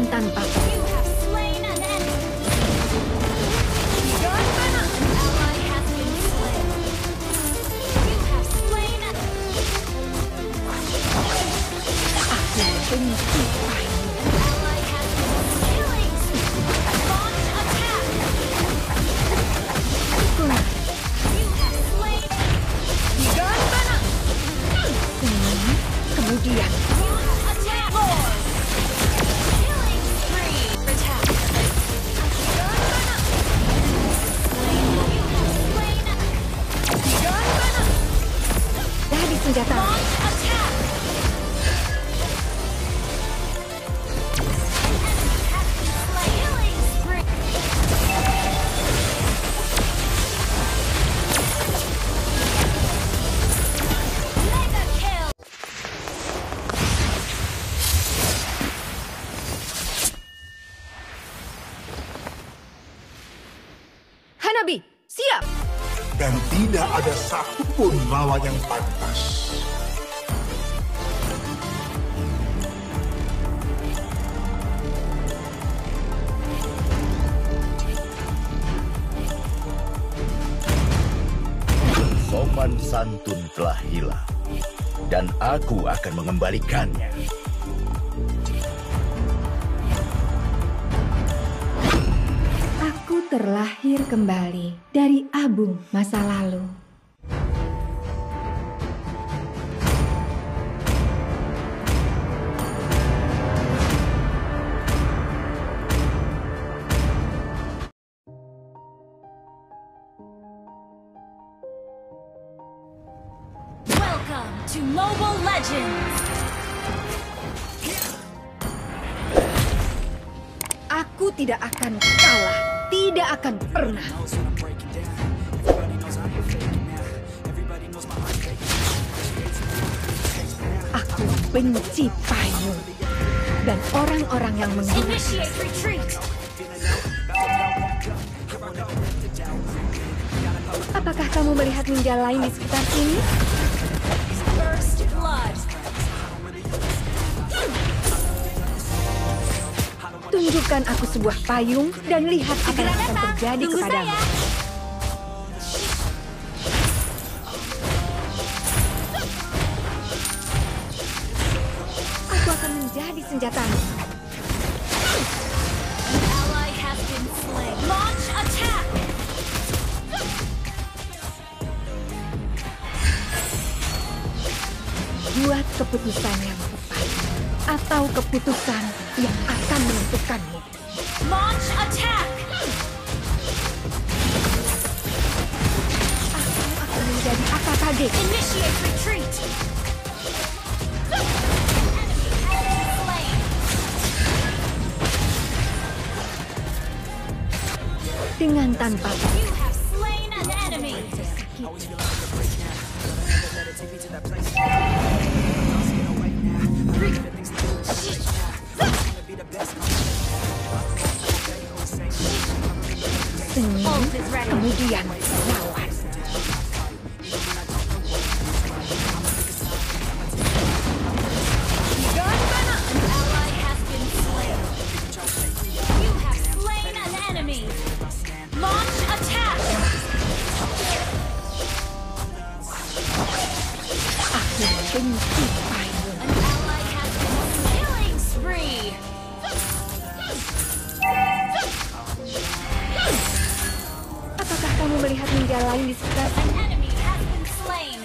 tanpa You have slain an enemy. An ally has been slain. You have slain an aku benci pahit. ally has been killing. Launch attack. You have slain. Kemudian You have attacked. Killing spree. Attack. dari senjata Launch attack. An enemy has been slain. Killing spree. Mega kill. Hanabi, siap! Dan tidak ada satupun lawan yang pantas. Sopan santun telah hilang, dan aku akan mengembalikannya. Aku terlahir kembali dari abu masa lalu. Welcome to Mobile Legends! Aku tidak akan kalah, tidak akan pernah. Aku benci payung dan orang-orang yang menggunakan. Initiate retreat! Apakah kamu melihat ninja lain di sekitar sini? First blood! Tunjukkan aku sebuah payung dan lihat apa yang akan terjadi Tunggu kepadamu. saya. Aku akan menjadi senjatamu. An ally has been slain. Launch attack! Buat keputusan yang tepat atau keputusan yang akan menentukanmu. Launch attack! Aku akan menjadi AKKG. Initiate retreat! An enemy has been slain. Dengan tanpa You have slain an enemy. senyum, Ult is ready. kemudian lawan. An ally has been slain. You have slain an enemy. Launch attack! Aku benci payung. An ally has been killing spree. Apakah kamu melihat ninja lain di sekitar? An enemy has been slain.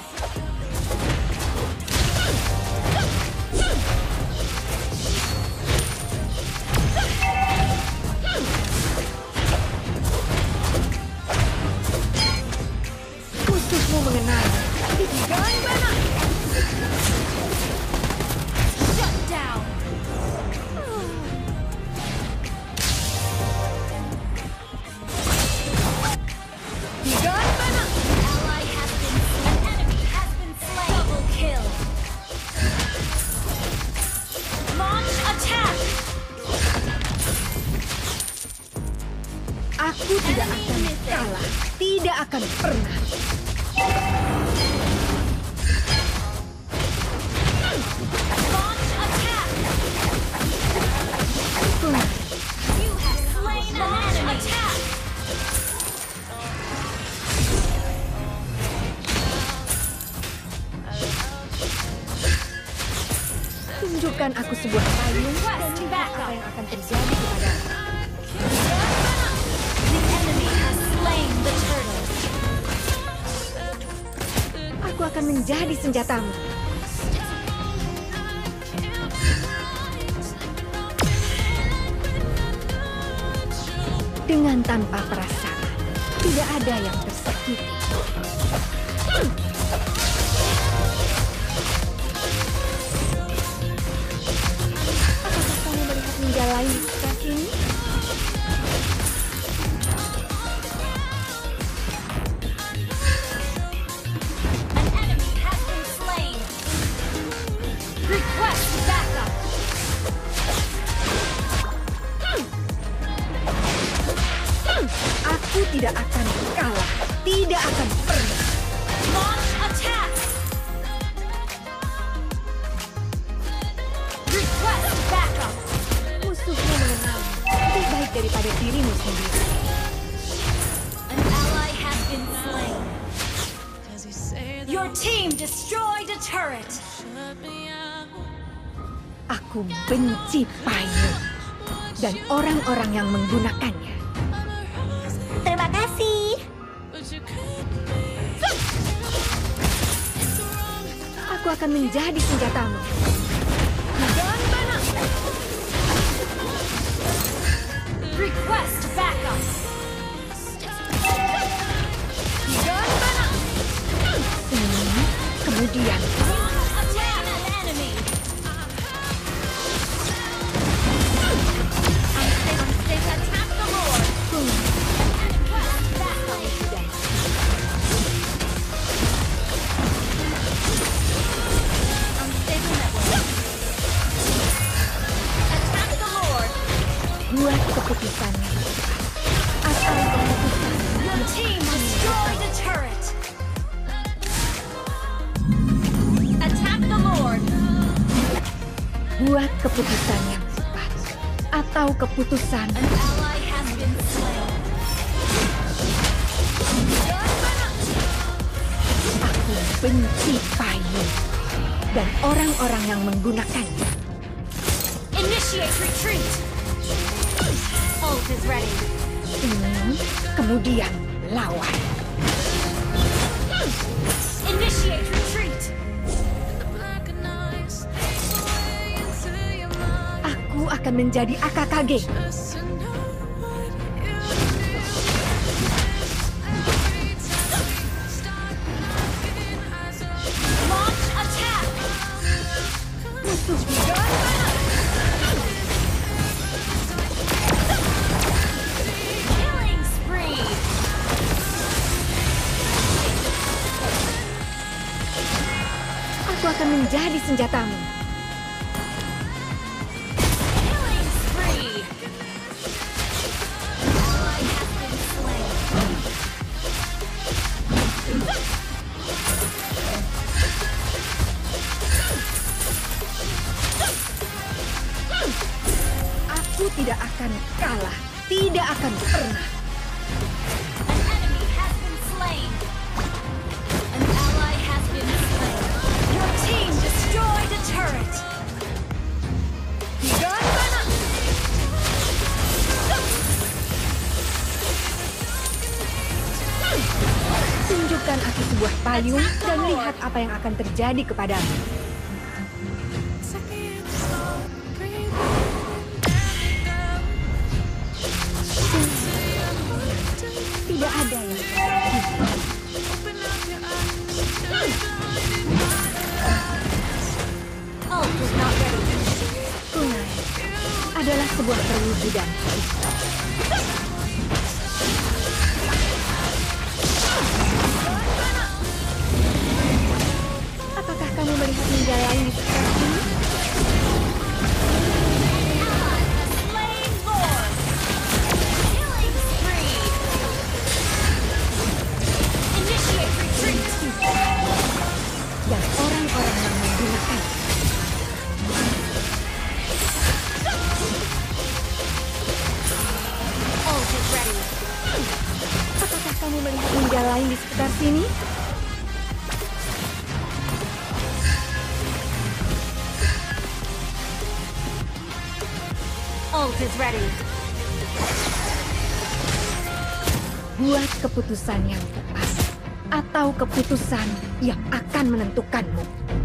Khususmu mengenal. Shut down. Ally has been slain. An enemy has been slain. Double kill. Launch attack. Aku tidak akan kalah. Tidak akan pernah. Tunjukkan aku sebuah payung dan lihat apa yang akan terjadi kepadamu. The enemy has slain the turtle. Aku akan menjadi senjatamu. Dengan tanpa perasaan, tidak ada yang tersakiti. Apakah kamu melihat ninja lain di sekitar sini? An enemy has been slain. Request backup. Aku tidak akan kalah, tidak akan pernah. Launch attack. Request backup. Musuhmu mengenalmu lebih baik daripada dirimu sendiri. An ally has been slain. Your team destroyed a turret. Aku benci payung dan orang-orang yang menggunakannya. Terima kasih. Aku akan menjadi senjatamu. Jangan panas. Request backup. Jangan panas. Kemudian Launch attack an enemy. Unsafe attack the Lord. Request backup. Unstable network. Attack the Lord. buat keputusan yang tepat. Atau keputusan Your team destroyed a turret. Attack the Lord. buat keputusan yang tepat. Atau keputusan An ally has been slain. aku benci payung dan orang-orang yang menggunakannya. Initiate retreat. Ult is ready. Kemudian lawan. Initiate retreat. Aku akan menjadi AKKG. Launch attack. Killing spree. Aku akan menjadi senjatamu. Killing spree. Ally has been slain. Aku tidak akan kalah. Tidak akan pernah. An enemy has been slain. An ally has been slain. Your team destroyed a turret. Tunjukkan aku sebuah payung dan lihat apa yang akan terjadi kepadamu. Tidak ada yang Ult is not ready. tunai adalah sebuah perwujudan. Apakah kamu melihat ninja lain di sekitar sini? Ally has slain Lord. Killing spree. Initiate retreat. Dan orang-orang yang menggunakan. Ult is ready. Apakah kamu melihat ninja lain di sekitar sini? is ready. Buat keputusan yang tepat, atau keputusan yang akan menentukanmu.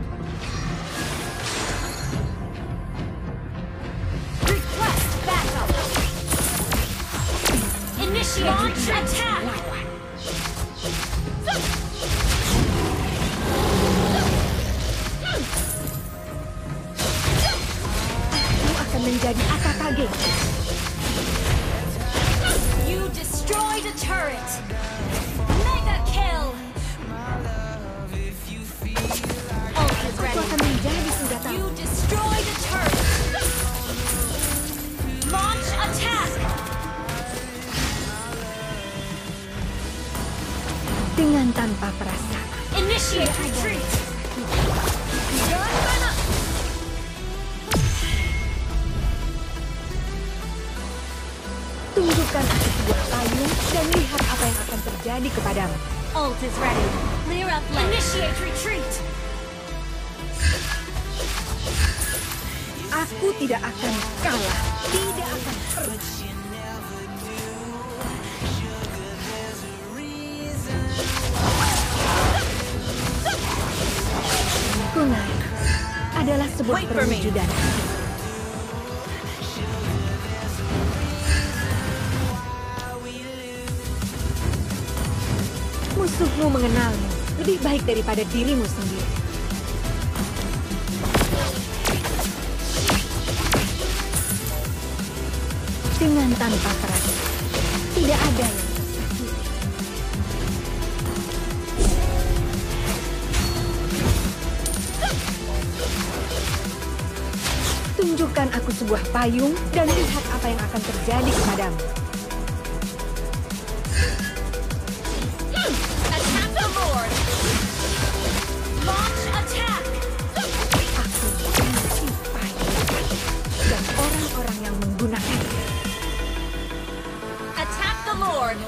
Request backup. Initiate launch attack. Aku akan menjadi Akakage. You destroyed a turret. Mega kill. Ult is Aku ready. akan menjadi senjata. You destroyed a turret. Launch attack. Dengan tanpa perasaan. Initiate retreat. Tunjukkan aku sebuah payung dan lihat apa yang akan terjadi kepadamu. Ult is ready. Clear up lane. Initiate retreat. Aku tidak akan kalah. Tidak akan pernah. Kunai adalah sebuah perwujudan. Musuhmu mengenalmu lebih baik daripada dirimu sendiri. Dengan tanpa perasaan, tidak ada yang tersakiti. Tunjukkan aku sebuah payung dan lihat apa yang akan terjadi kepadamu. Attack the Lord. Launch attack. Aku benci payung dan orang-orang yang menggunakannya. Attack the Lord.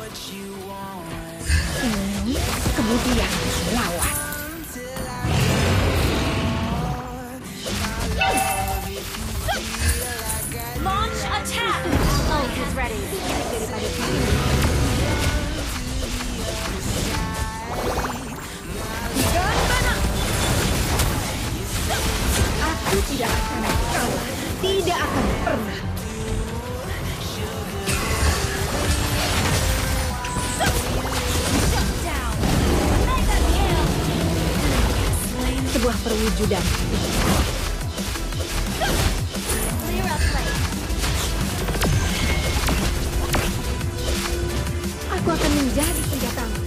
Ini kemudian lawan. Launch attack. Ult is ready. Daripada dirimu. Aku tidak akan kalah. Tidak akan pernah. Shut down. Mega kill. Sebuah perwujudan. Clear up lane. Aku akan menjadi senjatamu.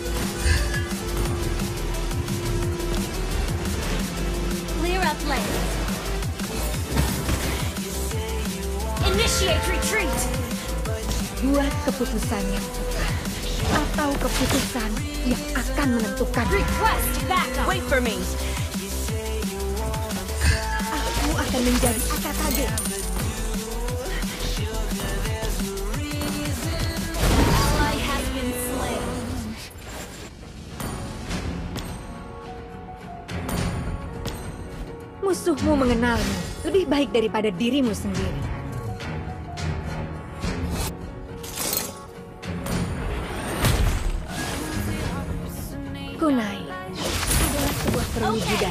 Clear up lane. Initiate retreat. Buat keputusan yang tepat. Atau keputusan yang akan menentukan. Request backup. Wait for me. Aku akan menjadi Akakage. Ally has been slain. Musuhmu mengenalmu lebih baik daripada dirimu sendiri. Kunai adalah sebuah perwujudan.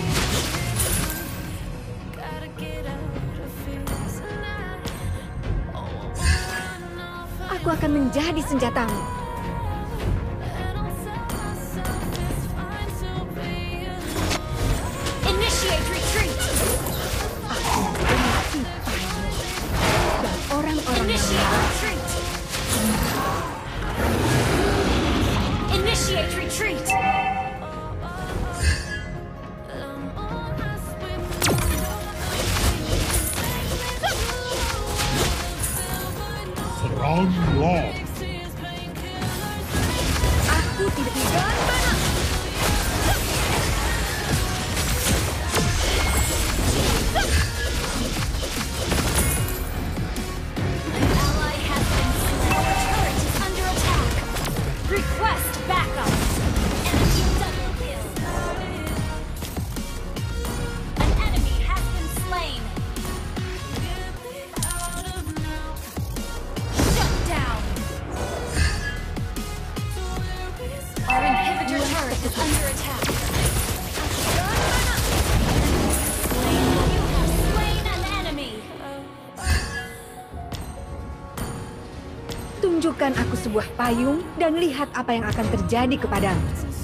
Aku akan menjadi senjatamu. Initiate retreat. Aku benci payung dan orang-orang yang Initiate retreat. Initiate retreat. Seranglah. Aku tidak bisa. An ally has been slain. Our turret is under attack. Request backup. Enemy double kill. An enemy has been slain. under attack. You have slain an enemy. Tunjukkan aku sebuah payung dan lihat apa yang akan terjadi kepadamu.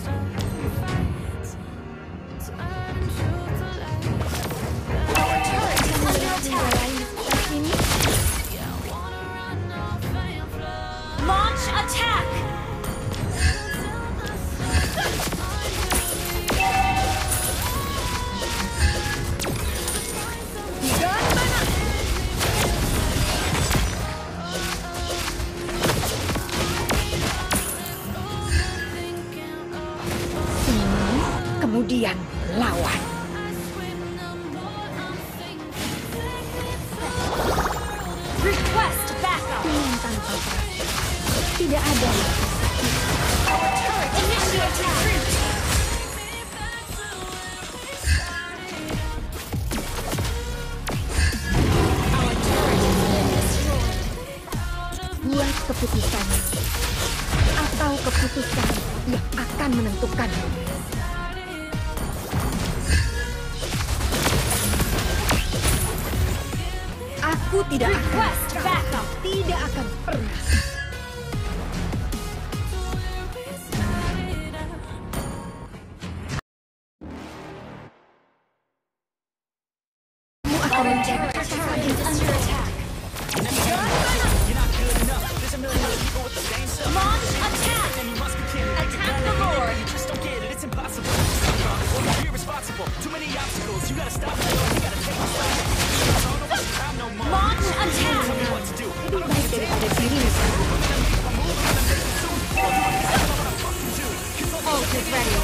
Our turret is under attack. Launch attack. Kemudian lawan. Request backup. Dengan tanpa perasaan. Tidak ada yang tersakiti. Our turret initiate retreat. Our turret has been destroyed. Buat keputusannya. Atau keputusan yang akan menentukanmu. Aku tidak akan, Request backup. tidak akan pernah. Kamu akan menjadi sasaran Is under attack. Launch attack. Attack the Lord. Launch attack. lebih baik daripada dirimu sendiri. Ult is ready.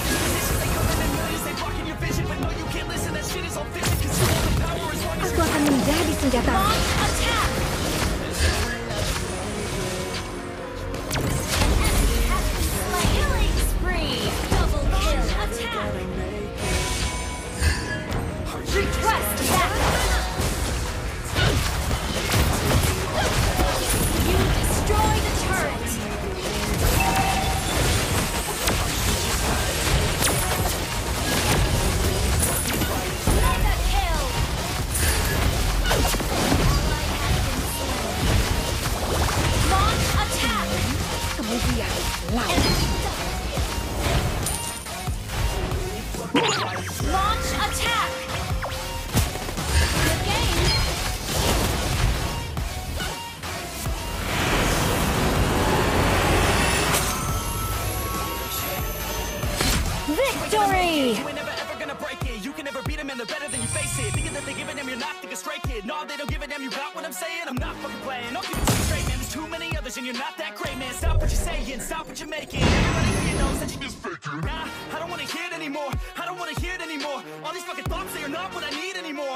Aku akan menjadi senjata. Launch attack. Killing spree. Double kill. Attack. Request backup. You destroy the turret. Mega kill. Launch attack. Kemudian lawan. Launch attack. Good game. Victory! You ain't never ever gonna break it. You can never beat them and they're better than you face it. Thinking that they're giving them, you're not, think a straight kid. No, they don't give a damn, you got what I'm saying? I'm not fucking playing. I'll keep it straight, man. There's too many others and you're not that great, man. Stop what you're saying, stop what you're making. Everybody here knows that you just faking. Nah, I don't wanna hear it anymore. I don't wanna hear it anymore. All these fucking thoughts, they are not what I need anymore.